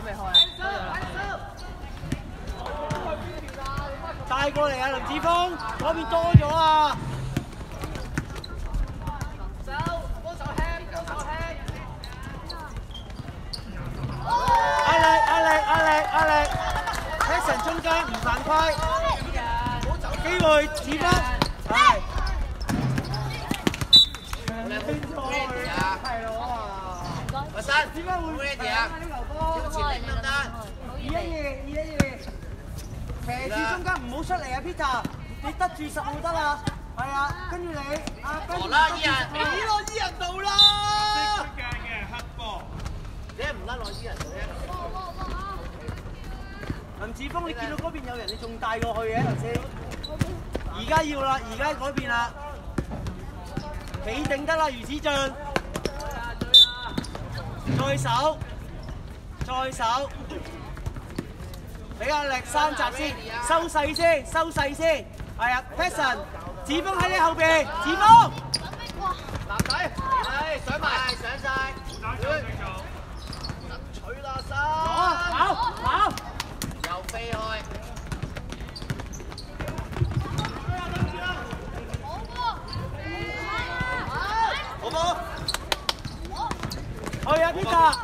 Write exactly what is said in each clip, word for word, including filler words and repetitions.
未開啊？ 帶過嚟啊，林子峰，嗰邊多咗啊！手，幫手輕，幫手輕。壓力，壓力，壓力，壓力。Jason 中間唔犯規。機會，子峰，係。係咯啊！阿生，點解會咩嘢啊？呢球波，前面得唔得？二一二，二一二。騎住中間唔好出嚟啊 ，Peter， 你得住實冇得啦，係啊，跟住你啊，跟住啦，伊人，俾落伊人度啦。識出界嘅黑波，你唔甩落伊人度啫。林子峰，你見到嗰邊有人，你仲帶過去嘅頭先？而家要啦，而家嗰邊啦，企定得啦，余子俊，再手，再手。俾壓力三集先，收勢先，收勢先。係啊 ，Passion， 子峰喺你後邊，子峰。男仔，係上埋，上晒。爭取啦，三。跑跑。又飛開。好波。去啊 ，Peter。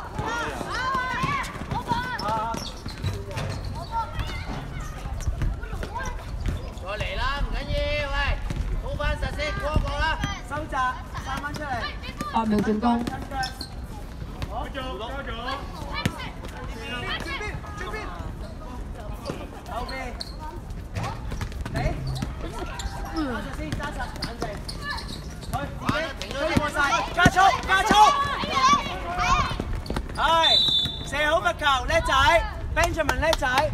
再嚟啦，唔緊要，喂，好翻實先，過過啦，收窄，三蚊出嚟， 八秒進攻。 好，交咗，交咗，後邊，你，揸實先，揸實，冷靜，去，追過晒，加速，加速，係，射好罰球，叻仔 ，Benjamin 叻仔。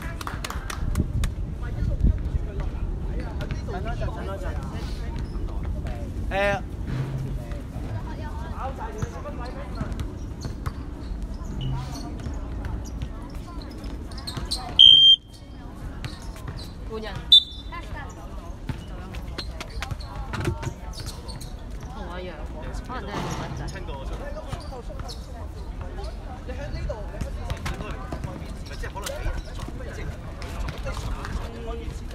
等多陣，等多陣。誒，跑曬條十分位咩？ 換人。同我一樣，可能真係冇乜仔。 你喺呢度，你喺呢度，咪即係可能你即係安於自己。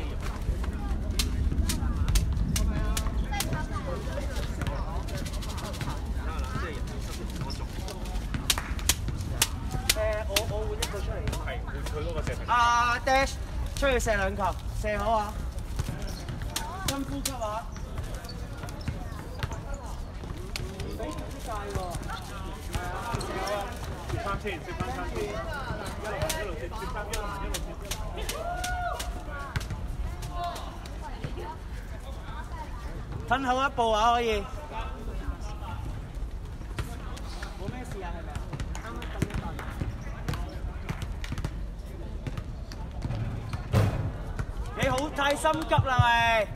啊 ，Dash 出去射兩球，射好啊！深呼吸啊！唔俾出晒喎。係啊，射好啊！接翻先，接翻翻先。一路一路接，接翻一路一路接。褪後一步啊，可以。冇咩事啊，係咪啊？啱啱咁樣辦。你好太心急啦，咪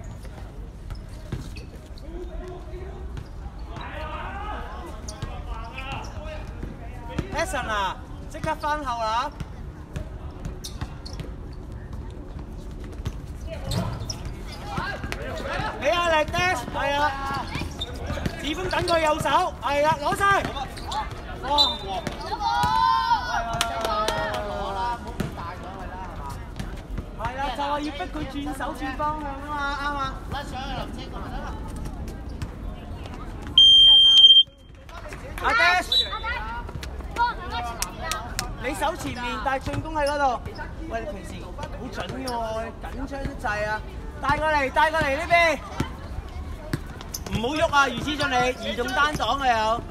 Passion 啊，即刻翻後啦！俾壓力 Dash， 係啊！子峰等佢右手，係啊，攞晒！哇！係啊，就係要逼佢轉手轉方向啊嘛，啱啊！甩上去林車過咪得啦。阿 Dash， 你手前面，但係進攻喺嗰度。喂，你平時好準嘅喎，緊張得滯啊！帶過嚟，帶過嚟呢邊，唔好喐啊！余子俊你移動單擋啊有。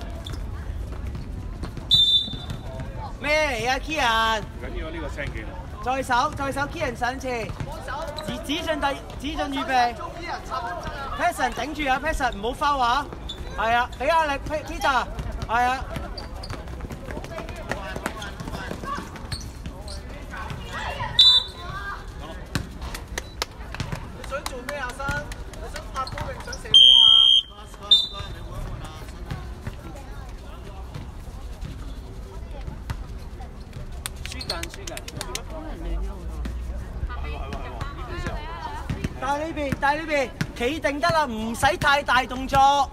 咩嚟啊 Kian？ 唔緊要，呢個聲幾好。再手，再手 Kian 上前。子子俊第子俊預備。Passion 頂住啊 ！Passion 唔好翻話。係啊，俾壓力 Peter。係啊。你想做咩啊，生？你想拍波定想射波啊？輸緊，輸緊。帶呢邊，帶呢邊，企定得啦，唔使太大動作。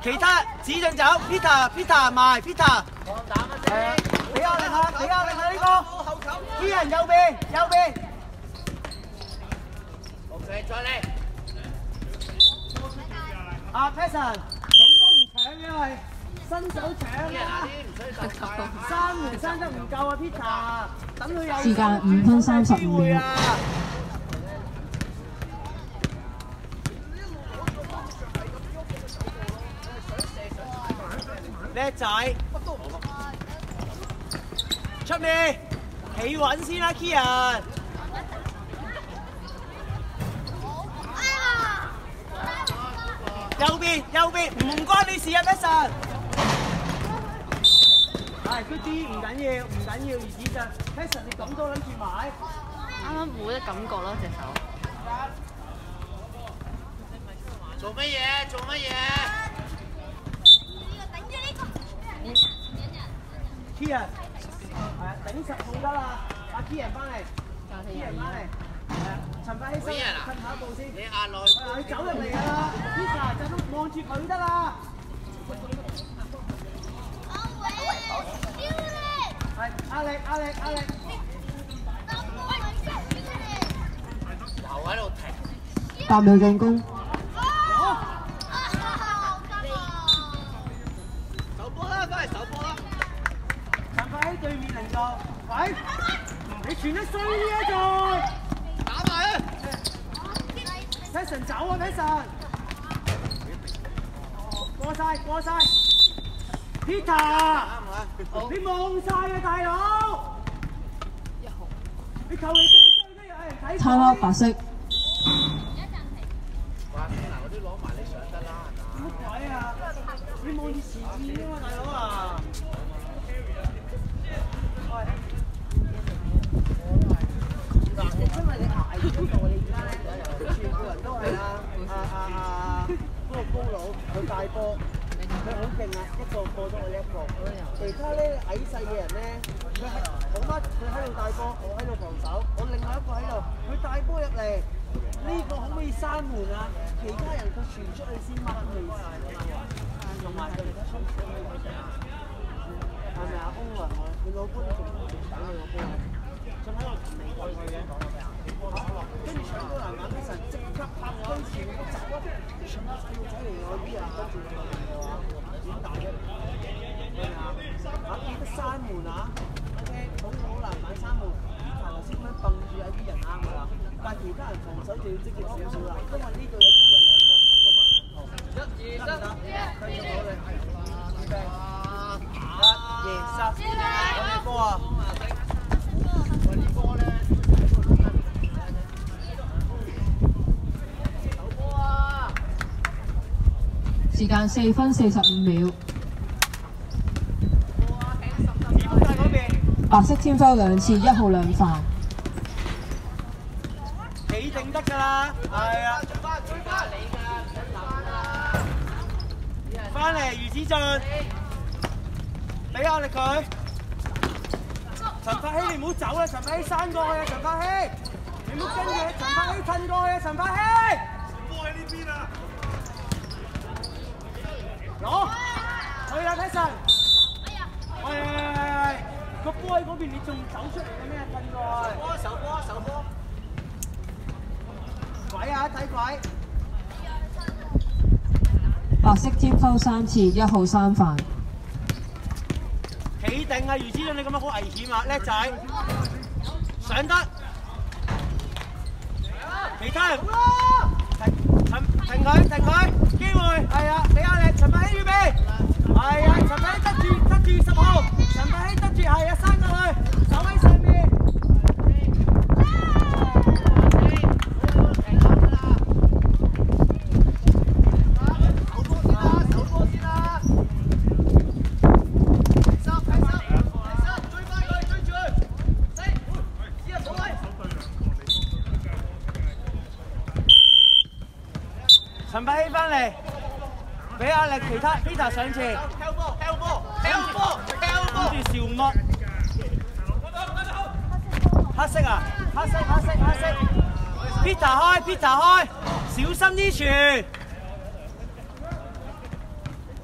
其他指進走 ，Peter Peter 埋 Peter。係啊，俾壓力下，俾壓力下呢個。啲人右邊右邊。OK， 再嚟。阿 Passion， 咁都唔搶嘅係新手搶啊！三門生得唔夠啊 ，Peter， 等佢有。 時間五分三十五秒。 叻仔，出面企穩先啦 ，Kian。右邊右邊，唔關你事啊 ，Passion。係 good 啲，唔緊要，唔緊要，兒子就 Passion， 你咁都諗住買？ 啱啱冇得感覺咯，隻手。 做乜嘢？做乜嘢？ Kian， 係啊，頂十號得啦，阿 Kian 翻嚟 ，Kian 翻嚟，係啊，陳柏希先，趁下一步先，你壓落，佢走入嚟㗎啦 ，Peter 就都望住佢得啦。係壓力壓力壓力，留喺度停， 八秒進攻。 喺對面人做，喂，你傳得衰啲啊！再打埋啊 ！Passion 走啊 ！Passion， 過晒過晒 ，Peter， 你望晒啊大佬！你求其掟衰都有人睇。 差啦，白色。 哇！嗱，嗰啲攞埋你上得啦，乜鬼啊？你望住前面啊嘛，大佬啊！ 嗱，因為你捱咗度，你而家咧，全部人都係啊啊啊啊嗰個高佬，佢帶波，佢好勁啊，一個過咗我呢一個。其他咧矮細嘅人咧，佢係我媽，佢喺度帶波，我喺度防守，我另外一個喺度，佢帶波入嚟，呢個可唔可以閂門啊？其他人佢傳出去先掹佢，同埋佢哋出出去係咪啊？歐雲我佢老官仲打佢個波。 仲喺度未過去嘅，跟住搶到籃板嗰陣即刻拍跟住我走啊！全部細路仔嚟㗎啲人，跟住佢嘅話點打啫？係咪啊？啊記得閂門啊 ！OK， 好好籃板閂門，頭先咁樣蹦住有啲人啱㗎啦，但係其他人防守就要積極少少啦，因為呢度有機會兩個，一個乜人頭，一二三，繼續努力，預備，一二三，我哋波啊！ 時間四分四十五秒。白色添收兩次，一號兩犯。 企定得㗎啦，係啊。翻嚟，余子俊，俾壓力佢。陳柏希，你唔好走啦！陳柏希閂過去啊！陳柏希，你唔好跟住陳柏希褪過去啊！陳柏希，波喺呢邊啊！ 攞去啦 ，Passion！ 喂喂喂喂，個波喺嗰邊，你仲走出嚟嘅咩？褪過去！波手波手波，鬼啊！睇鬼！ 白色添收三次，一號三犯。 企定啊，余子俊，你咁樣好危險啊，叻仔！上得，其他人停停佢停佢，機會係啊，俾壓力，陳柏希預備，係啊，陳柏希得住得住十號，陳柏希得住係啊，閂過去，手喺上面。陳柏希翻嚟，俾壓力其他 Peter 上前，跳波跳波跳波跳波，跟住邵惡，黑色啊，黑色黑色黑色 ，Peter 開 Peter 開，小心啲傳，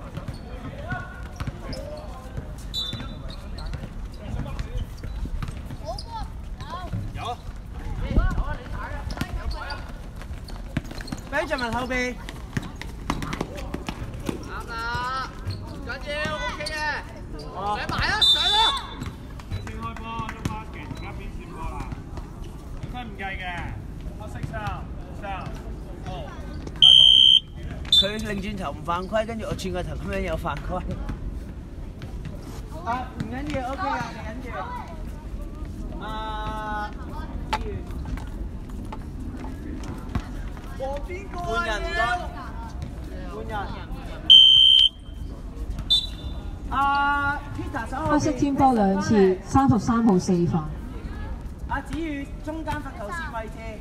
Benjamin 後備。 啱啦，唔緊要 ，OK 嘅。上埋啦，上啦。 先開波都翻勁，而家邊線波啦？兩分唔計嘅，黑色衫衫，好， 佢擰轉頭唔犯規，跟住我轉個頭咁樣有犯規。啊，唔緊要 ，OK 啊，唔緊要。啊， 黃邊個換人唔該，換人。啊 ，Peter 手後黑色天波兩次，三十三號四犯。 阿子宇中間罰球線位置。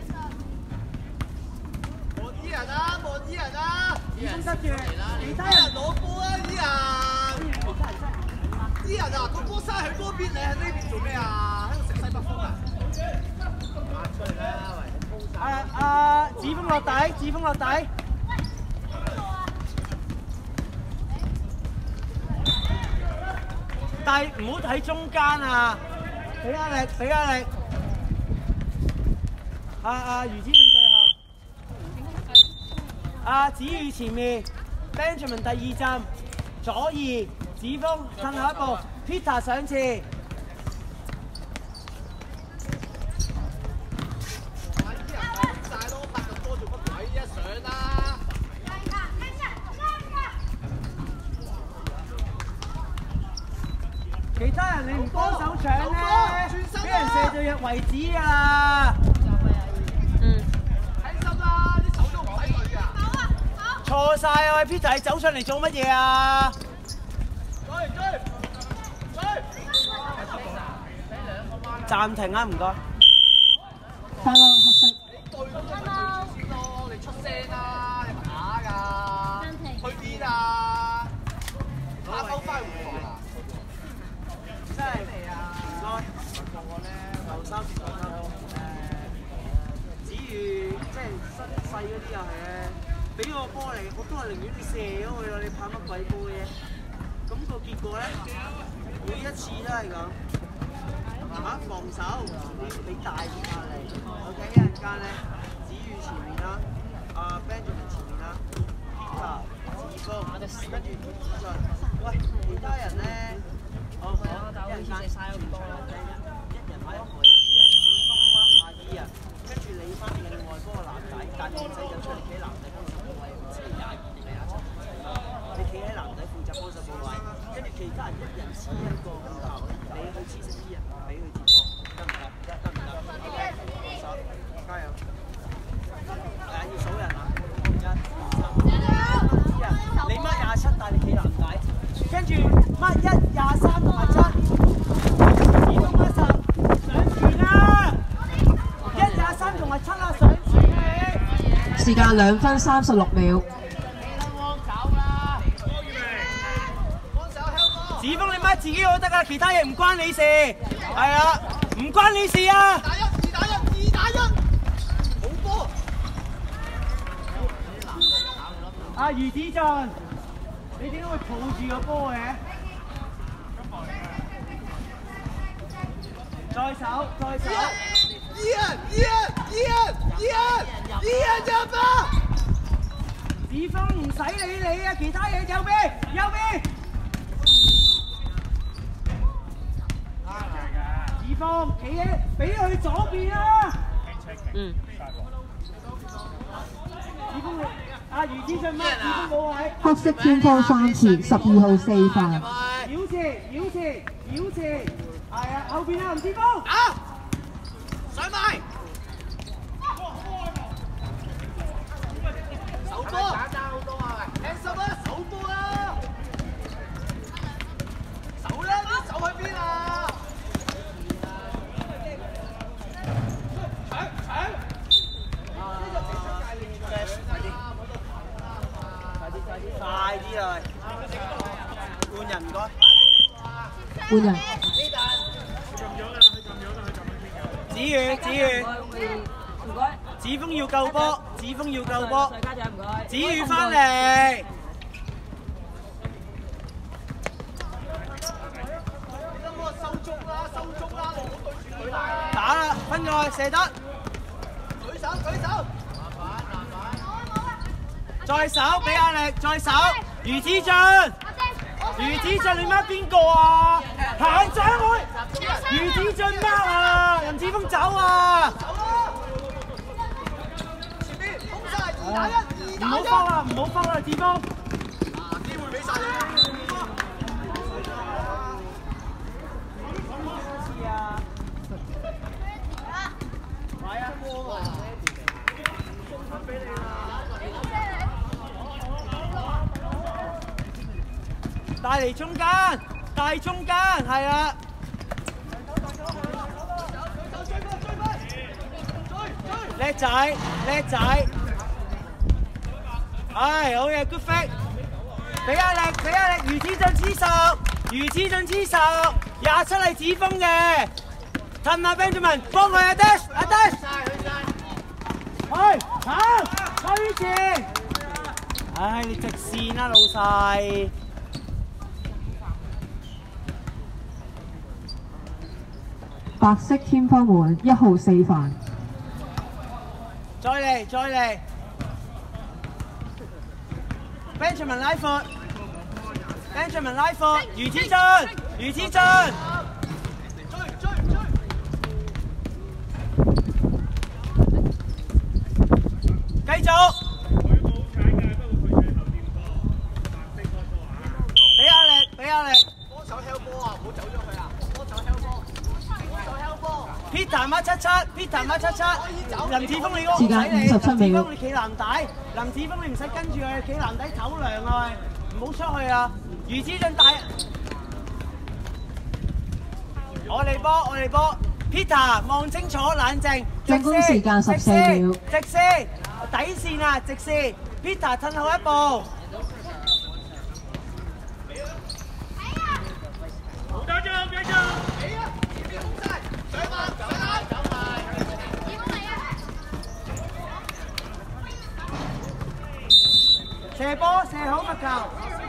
望啲人啊，望啲人啊！ 子峰得住，其他啲人人攞波啊！啲人，啲人啊，個波生喺嗰邊，你喺呢邊做咩啊？喺度食西北風啊！壓出嚟啦，喂！ 啊啊！子峰落底，子峰落底。但係唔好睇中間啊！俾壓力，俾壓力。啊啊！余子俊最後。啊！子宇前面 ，Benjamin 第二站，左二，子峰褪後一步 ，Peter 上前。 晒咯，拍咁多做乜鬼一上啦！ 其他人你唔幫手搶咧，俾人射到入為止啊！ 嗯。 睇心啦，啲手都唔使佢㗎。 錯晒啊！喂 ，Peter 你走上嚟做乜嘢啊？ 追追追！ 暫停啊！唔該。 快樂黑色。 對咯，先咯，你出聲啦，你打㗎。去邊啊？打翻翻回來啊！ 真係唔該。我咧後三節講得誒，子宇即係身細嗰啲又係咧，俾個波嚟，我都係寧願你射咗佢咯，你拍乜鬼波嘅啫？咁個結果咧，每一次都係咁。嚇防守，你你大啲壓力 ，OK 一陣間咧，子宇前面啦，啊 Benjamin 前面啦 ，Peter 子峰，跟住子俊，喂其他人咧，好好一陣間嘥咁多啦，一人買一個人，子峰翻下二人，跟住你翻另外嗰個男仔，但係控制就出嚟企男仔幫手補位，唔知廿二定廿七，你企喺男仔負責幫手補位，跟住其他人一人黐一個咁頭，你去黐成啲人。俾佢接波，得唔得？得唔得 ？OK， 手，加油！誒，要數人啊！一、二、三，你乜廿七，但係你企男仔，跟住乜一廿三同埋七，子峰乜十，上前啦！一廿三同埋七啊，上前你！ 時間兩分三十六秒。 子峰你乜自己都得㗎，其他嘢唔關你事。係啊，唔關你事啊！ 二打一，二打一，二打一，好波！ 阿余子俊，你點解會抱住個波嘅？再手，再手！ 二人，二人，二人，二人，二人入啊！ 子峰唔使理你啊，其他嘢右邊，右邊。子峰企喺，俾佢左邊啊！ 嗯。 子峰，阿余子俊乜？子峰冇位。 黑色天波三次，十二號四犯。 繞前，繞前，繞前，係啊，後邊啊，林子峰。 打！上埋！手波！打爭好多啊！喂，輕心啊，手波啊！手啦，啲手去邊啊？搶搶！ 快啲啊！換人唔該。 換人。 子宇，子宇。 唔該。 子峰要救波，子峰要救波。家長唔該。子宇翻嚟。 收足啦，收足啦，你唔好對住佢啦。 打啦，分外射得。 舉手，舉手。慢慢，慢慢。 再手俾壓力，再手，余子俊，余子俊你乜邊個啊？行上去，余子俊乜啊？任志峰走啊！唔好慌啦，唔好慌啦，志峰。 機會俾晒你。買啊！送翻俾你啦！ 帶嚟中間，帶中間，係啊！叻仔，叻仔！唉，好嘢 ，good fit！ 俾壓力，俾壓力，余子俊黐手，余子俊黐手，廿七係子峰嘅，褪下 Benjamin， 幫佢阿 Dash， 阿 Dash， 去行，推前，唉，你直線啦，老細。 白色天方門一號四犯。 再嚟，再嚟。Benjamin 拉闊 ，Benjamin 拉闊，余子俊，余子俊， 追追追！ 繼續。俾壓力，俾壓力。 幫手 held 波啊！唔好走咗佢啊！幫手 held 波，幫手 held 波。 Peter 乜七七 ，Peter 乜七七，林子峰你嗰個唔使時間理， 五十七秒。 林子峰你企籃底，林子峰你唔使跟住佢，企籃底唞涼啊，唔好出去啊！余子俊大，我嚟波，我嚟波 ，Peter 望清楚，冷靜， 進攻時間十四秒， 直線，底線啊，直線 ，Peter 褪後一步。 好打仗，繼續。 射波射好罰球。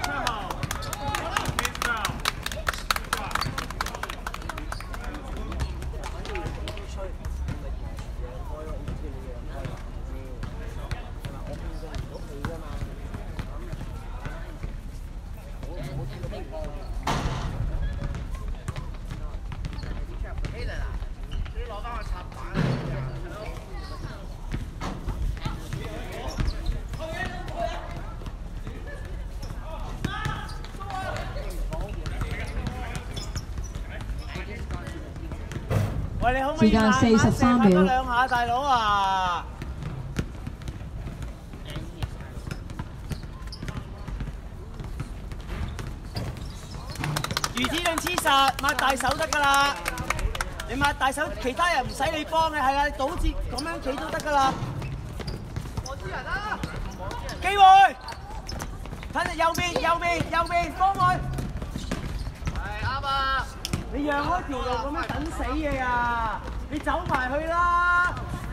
喂，你可唔可以慢慢射拍多兩下，大佬啊！余子俊黐實，擘大手得㗎啦！你擘大手，其他人唔使你幫嘅，係啊，你倒接咁樣企都得㗎啦。 我知人啦， 機會，睇下右邊，右邊，右邊，幫佢。 係啱啊！ 你讓開條路咁樣等死嘅啊！你走埋去啦！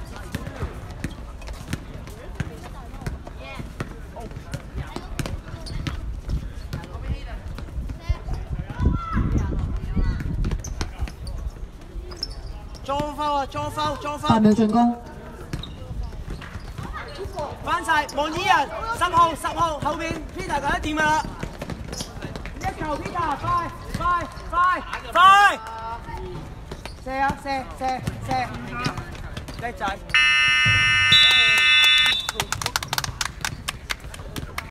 裝翻啊！裝翻，裝翻！ 八秒進攻。 翻晒望依人，十號，十號後邊 Peter 搞得掂啦！一球 Peter， 快快快快！射啊射射射！叻仔！